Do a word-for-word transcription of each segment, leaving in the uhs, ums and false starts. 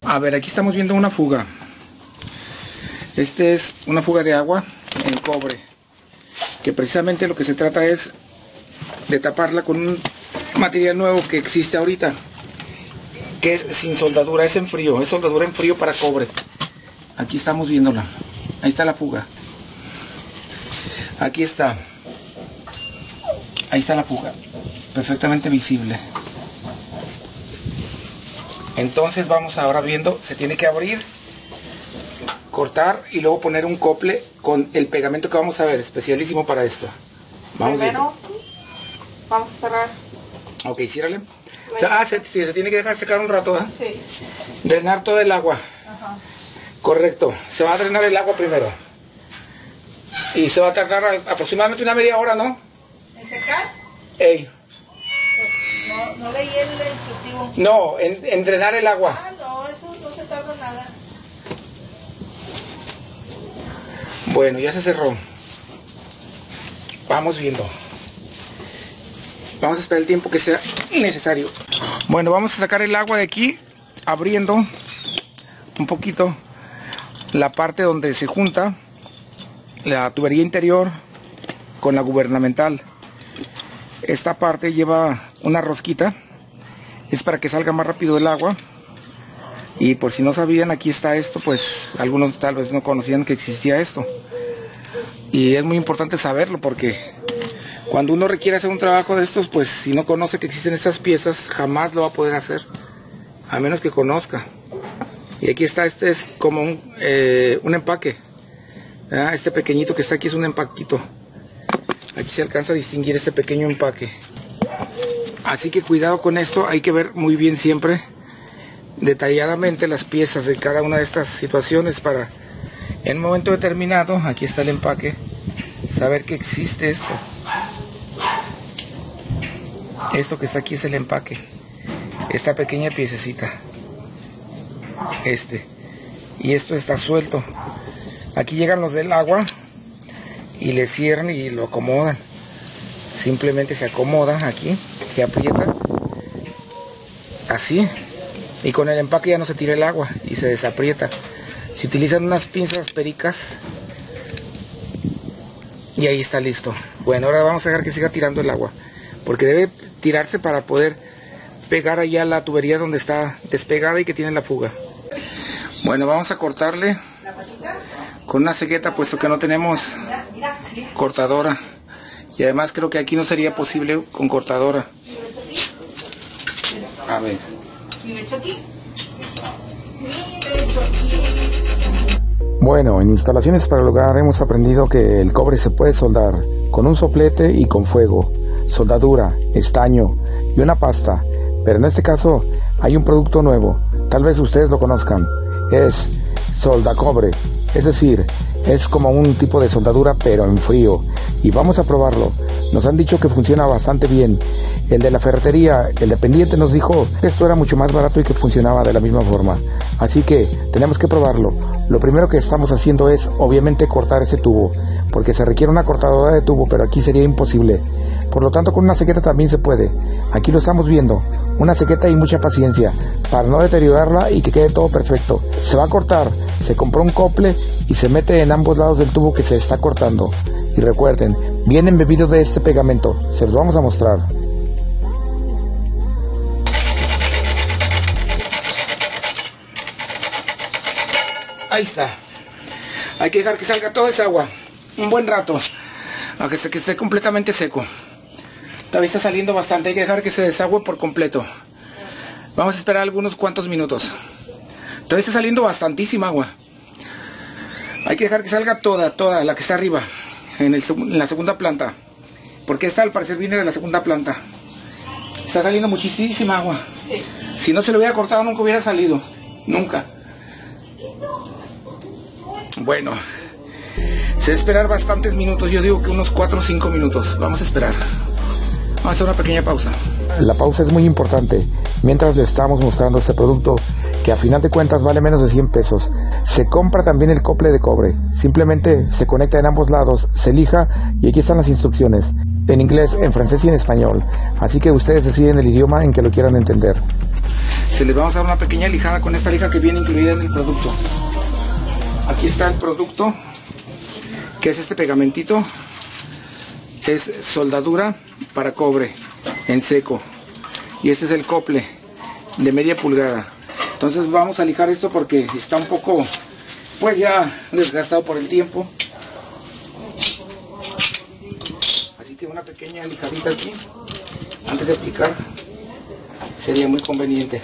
A ver, aquí estamos viendo una fuga. Este es una fuga de agua en cobre, que precisamente lo que se trata es de taparla con un material nuevo que existe ahorita, que es sin soldadura, es en frío, es soldadura en frío para cobre. Aquí estamos viéndola, ahí está la fuga, aquí está, ahí está la fuga, perfectamente visible. Entonces vamos ahora viendo, se tiene que abrir, cortar y luego poner un cople con el pegamento que vamos a ver, especialísimo para esto. Vamos Primero, viendo. Vamos a cerrar. Ok, ciérrale. O sea, ah, se, se tiene que dejar secar un rato, ¿eh? Sí. Drenar todo el agua. Ajá. Correcto. Se va a drenar el agua primero. Y se va a tardar aproximadamente una media hora, ¿no? ¿En secar? Ey. Pues no, no leí el instructivo. No, en, en drenar el agua. Ah, no, eso no se tarda nada. Bueno, ya se cerró. Vamos viendo. Vamos a esperar el tiempo que sea necesario. Bueno, vamos a sacar el agua de aquí, abriendo un poquito la parte donde se junta la tubería interior con la gubernamental. Esta parte lleva una rosquita, es para que salga más rápido el agua. Y por si no sabían, aquí está esto, pues algunos tal vez no conocían que existía esto. Y es muy importante saberlo porque cuando uno requiere hacer un trabajo de estos, pues si no conoce que existen estas piezas, jamás lo va a poder hacer, a menos que conozca. Y aquí está, este es como un, eh, un empaque, ¿verdad? Este pequeñito que está aquí es un empaquito. Aquí se alcanza a distinguir este pequeño empaque. Así que cuidado con esto, hay que ver muy bien siempre, detalladamente las piezas de cada una de estas situaciones para, en un momento determinado, aquí está el empaque, saber que existe esto. Esto que está aquí es el empaque, esta pequeña piececita, este, y esto está suelto. Aquí llegan los del agua y le cierran y lo acomodan. Simplemente se acomoda aquí, se aprieta, así, y con el empaque ya no se tira el agua y se desaprieta. Se utilizan unas pinzas pericas y ahí está listo. Bueno, ahora vamos a dejar que siga tirando el agua, porque debe tirarse para poder pegar allá la tubería donde está despegada y que tiene la fuga. Bueno, vamos a cortarle con una cegueta, puesto que no tenemos cortadora, y además creo que aquí no sería posible con cortadora. A ver. Bueno, en instalaciones para el hogar hemos aprendido que el cobre se puede soldar con un soplete y con fuego, soldadura, estaño y una pasta, pero en este caso hay un producto nuevo, tal vez ustedes lo conozcan, es soldacobre, es decir, es como un tipo de soldadura pero en frío, y vamos a probarlo. Nos han dicho que funciona bastante bien. El de la ferretería, el dependiente, nos dijo que esto era mucho más barato y que funcionaba de la misma forma, así que tenemos que probarlo. Lo primero que estamos haciendo es obviamente cortar ese tubo, porque se requiere una cortadora de tubo, pero aquí sería imposible. Por lo tanto, con una cegueta también se puede. Aquí lo estamos viendo, una cegueta y mucha paciencia para no deteriorarla y que quede todo perfecto. Se va a cortar, se compró un cople y se mete en ambos lados del tubo que se está cortando. Y recuerden, viene embebido de este pegamento, se los vamos a mostrar. Ahí está. Hay que dejar que salga toda esa agua un buen rato, a que, se, que esté completamente seco. Todavía está saliendo bastante, hay que dejar que se desagüe por completo. Vamos a esperar algunos cuantos minutos. Todavía está saliendo bastantísima agua. Hay que dejar que salga toda, toda la que está arriba, en, el, en la segunda planta, porque esta al parecer viene de la segunda planta. Está saliendo muchísima agua. Sí. Si no se lo hubiera cortado nunca hubiera salido, nunca. Bueno, se va a esperar bastantes minutos, yo digo que unos cuatro o cinco minutos. Vamos a esperar. Vamos a hacer una pequeña pausa. La pausa es muy importante. Mientras le estamos mostrando este producto, que a final de cuentas vale menos de cien pesos. Se compra también el cople de cobre. Simplemente se conecta en ambos lados, se lija y aquí están las instrucciones. En inglés, en francés y en español. Así que ustedes deciden el idioma en que lo quieran entender. se les vamos a dar una pequeña lijada con esta lija que viene incluida en el producto. Aquí está el producto, que es este pegamentito. Es soldadura para cobre en seco. Y este es el cople de media pulgada. Entonces vamos a lijar esto porque está un poco, pues ya desgastado por el tiempo. Así que una pequeña lijadita aquí antes de aplicar sería muy conveniente.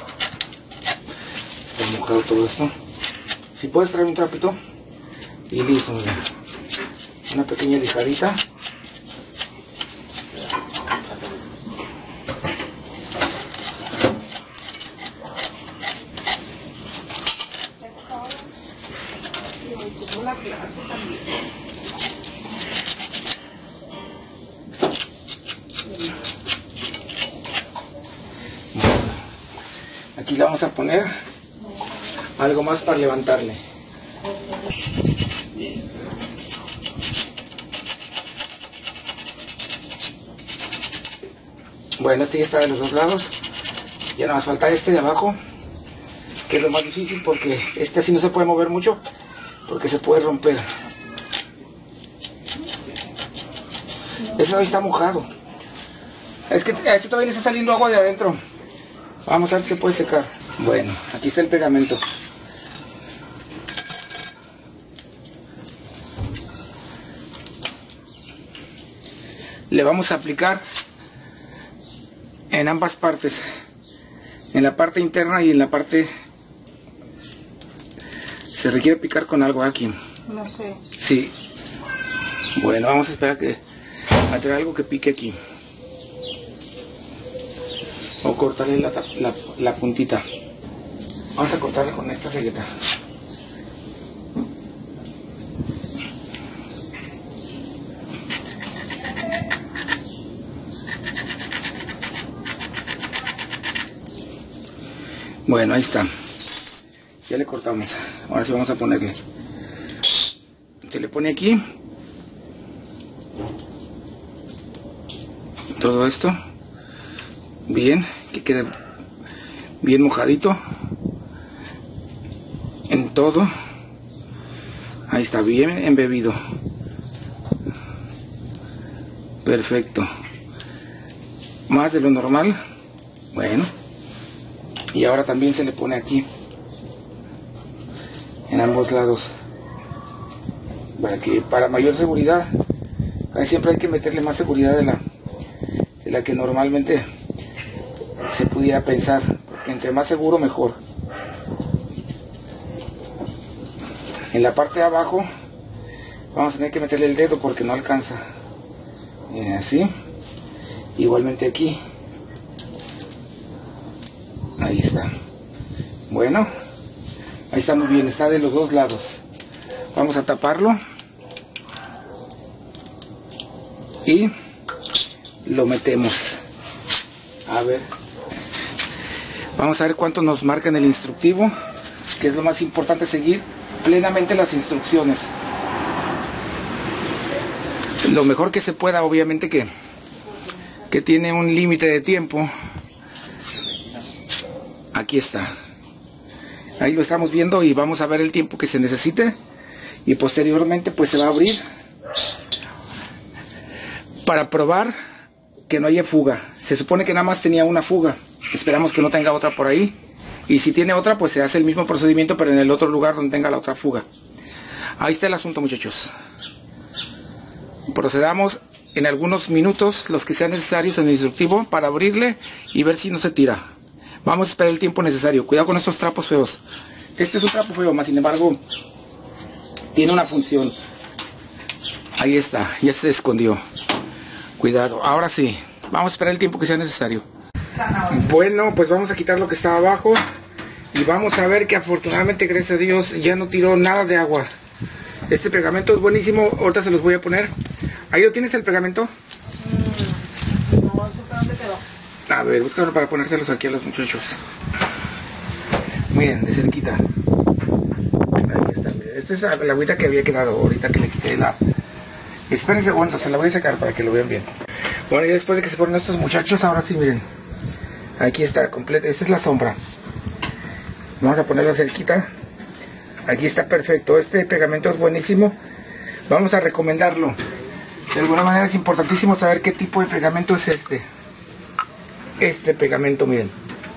Está mojado todo esto. Si puedes traer un trapito y listo, mira. Una pequeña lijadita. Aquí le vamos a poner algo más para levantarle. Bueno, este ya está de los dos lados. Ya nada más falta este de abajo, que es lo más difícil porque este así no se puede mover mucho porque se puede romper. Este ahí está mojado. Es que a este todavía le está saliendo agua de adentro. Vamos a ver si se puede secar. Bueno, aquí está el pegamento. Le vamos a aplicar en ambas partes, en la parte interna y en la parte. Se requiere picar con algo aquí. No sé. Sí. Bueno, vamos a esperar que a traer algo que pique aquí. O cortarle la, la, la puntita. Vamos a cortarle con esta cegueta. Bueno, ahí está. Ya le cortamos. Ahora sí vamos a ponerle. Se le pone aquí todo esto. Bien, que quede bien mojadito en todo. Ahí está, bien embebido. Perfecto. Más de lo normal. Bueno. Y ahora también se le pone aquí en ambos lados para que para mayor seguridad. Ahí siempre hay que meterle más seguridad de la de la que normalmente se pudiera pensar, porque entre más seguro mejor. En la parte de abajo vamos a tener que meterle el dedo porque no alcanza. Miren, así. Igualmente aquí. Ahí está. Bueno, ahí está muy bien, está de los dos lados. Vamos a taparlo y lo metemos. A ver. Vamos a ver cuánto nos marca en el instructivo, que es lo más importante, seguir plenamente las instrucciones. Lo mejor que se pueda, obviamente que, que tiene un límite de tiempo. Aquí está. Ahí lo estamos viendo y vamos a ver el tiempo que se necesite. Y posteriormente pues se va a abrir para probar que no haya fuga. Se supone que nada más tenía una fuga. Esperamos que no tenga otra por ahí. Y si tiene otra, pues se hace el mismo procedimiento, pero en el otro lugar donde tenga la otra fuga. Ahí está el asunto, muchachos. Procedamos en algunos minutos, los que sean necesarios en el instructivo, para abrirle y ver si no se tira. Vamos a esperar el tiempo necesario. Cuidado con estos trapos feos. Este es un trapo feo, más sin embargo, tiene una función. Ahí está, ya se escondió. Cuidado, ahora sí. Vamos a esperar el tiempo que sea necesario. Bueno, pues vamos a quitar lo que estaba abajo y vamos a ver que afortunadamente, gracias a Dios, ya no tiró nada de agua. Este pegamento es buenísimo, ahorita se los voy a poner. ¿Ahí lo tienes el pegamento? Mm, no, no sé dónde quedó. A ver, búscalo para ponérselos aquí a los muchachos. Muy bien, de cerquita. Ahí está, miren. Esta es la agüita que había quedado ahorita que le quité la... Espérense, bueno, se la voy a sacar para que lo vean bien. Bueno, y después de que se ponen estos muchachos, ahora sí, miren. Aquí está completa, esta es la sombra. Vamos a ponerla cerquita. Aquí está perfecto, este pegamento es buenísimo. Vamos a recomendarlo. De alguna manera es importantísimo saber qué tipo de pegamento es este. Este pegamento, miren.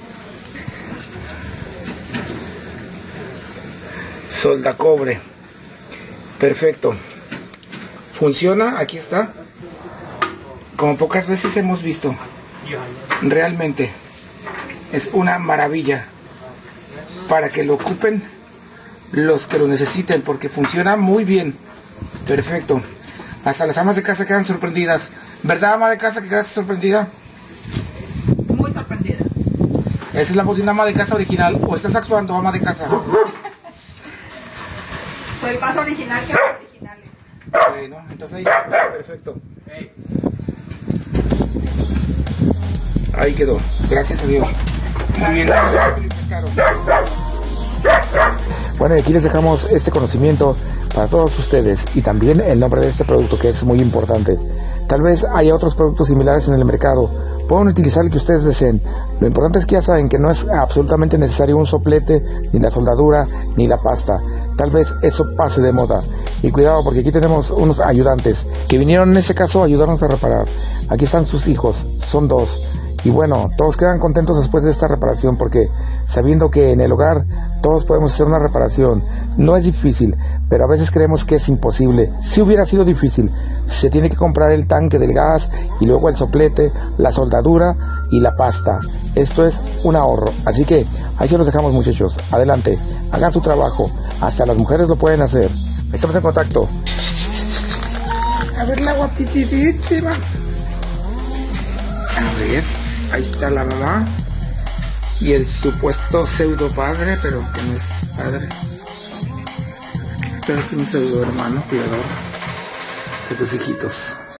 Solda cobre. Perfecto. Funciona, aquí está. Como pocas veces hemos visto. Realmente es una maravilla para que lo ocupen los que lo necesiten, porque funciona muy bien. Perfecto. Hasta las amas de casa quedan sorprendidas. ¿Verdad, ama de casa, que quedaste sorprendida? Muy sorprendida. Esa es la voz de una ama de casa original. ¿O estás actuando, ama de casa? Soy más original que los originales. Bueno, entonces ahí está, perfecto. Ahí quedó, gracias a Dios. Muy bien, claro. Bueno, y aquí les dejamos este conocimiento para todos ustedes y también el nombre de este producto, que es muy importante. Tal vez haya otros productos similares en el mercado, pueden utilizar el que ustedes deseen. Lo importante es que ya saben que no es absolutamente necesario un soplete, ni la soldadura, ni la pasta. Tal vez eso pase de moda. Y cuidado, porque aquí tenemos unos ayudantes que vinieron en este caso a ayudarnos a reparar. Aquí están sus hijos, son dos. Y bueno, todos quedan contentos después de esta reparación, porque sabiendo que en el hogar todos podemos hacer una reparación. No es difícil, pero a veces creemos que es imposible. Si hubiera sido difícil, se tiene que comprar el tanque del gas y luego el soplete, la soldadura y la pasta. Esto es un ahorro. Así que ahí se los dejamos, muchachos. Adelante, hagan su trabajo. Hasta las mujeres lo pueden hacer. Estamos en contacto. A ver la guapititita. A ver, ahí está la mamá y el supuesto pseudo padre, pero que no es padre. Tú eres un pseudo hermano, cuidador de tus hijitos.